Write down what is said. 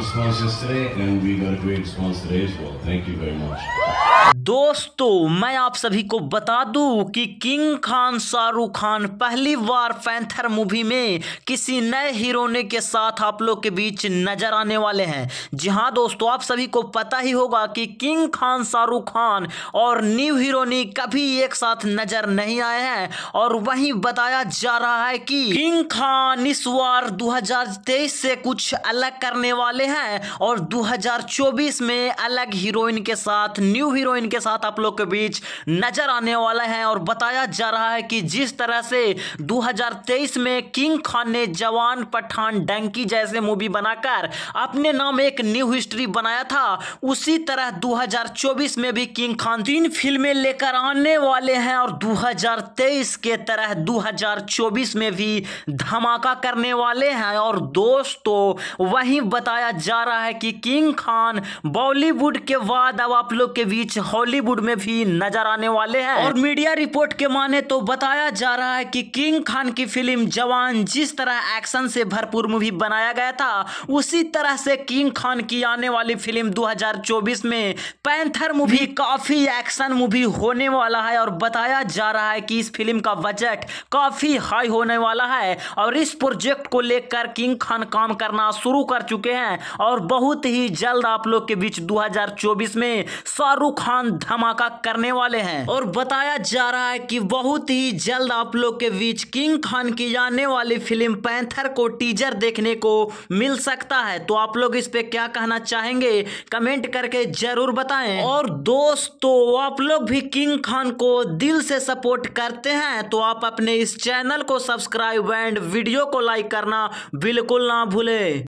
response yesterday, and we got a great response today as well. Thank you very much. दोस्तों मैं आप सभी को बता दूं कि किंग खान शाहरुख खान पहली बार पैंथर मूवी में किसी नए हीरोने के साथ आप लोग के बीच नजर आने वाले हैं। जी हां दोस्तों, आप सभी को पता ही होगा कि किंग खान शाहरुख खान और न्यू हीरोनी कभी एक साथ नजर नहीं आए हैं, और वहीं बताया जा रहा है कि किंग खान इस बार 2023 से कुछ अलग करने वाले हैं और 2024 में अलग हीरोइन के साथ, न्यू हीरोइन के साथ आप लोग के बीच नजर आने वाला है। और बताया जा रहा है कि जिस तरह से 2023 में किंग खान ने जवान, पठान, डंकी जैसे मूवी बनाकर अपने नाम एक न्यू हिस्ट्री बनाया था, उसी तरह 2024 में भी किंग खान 3 फिल्में लेकर आने वाले हैं और 2023 के तरह 2024 में भी धमाका करने वाले हैं। और दोस्तों वहीं बताया जा रहा है कि किंग खान बॉलीवुड के बाद अब आप लोग के बीच हॉलीवुड में भी नजर आने वाले हैं। और मीडिया रिपोर्ट के माने तो बताया जा रहा है कि किंग खान की फिल्म जवान जिस तरह एक्शन से भरपूर मूवी बनाया गया था, उसी तरह से किंग खान की आने वाली फिल्म 2024 में पैंथर मूवी काफी एक्शन मूवी होने वाला है। और बताया जा रहा है कि इस फिल्म का बजट काफी हाई होने वाला है और इस प्रोजेक्ट को लेकर किंग खान काम करना शुरू कर चुके हैं और बहुत ही जल्द आप लोग के बीच 2024 में शाहरुख खान धमाका करने वाले हैं। और बताया जा रहा है कि बहुत ही जल्द आप लोग के बीच किंग खान की आने वाली फिल्म पैंथर को टीजर देखने को मिल सकता है। तो आप लोग इस पे क्या कहना चाहेंगे कमेंट करके जरूर बताएं। और दोस्तों आप लोग भी किंग खान को दिल से सपोर्ट करते हैं तो आप अपने इस चैनल को सब्सक्राइब एंड वीडियो को लाइक करना बिल्कुल ना भूलें।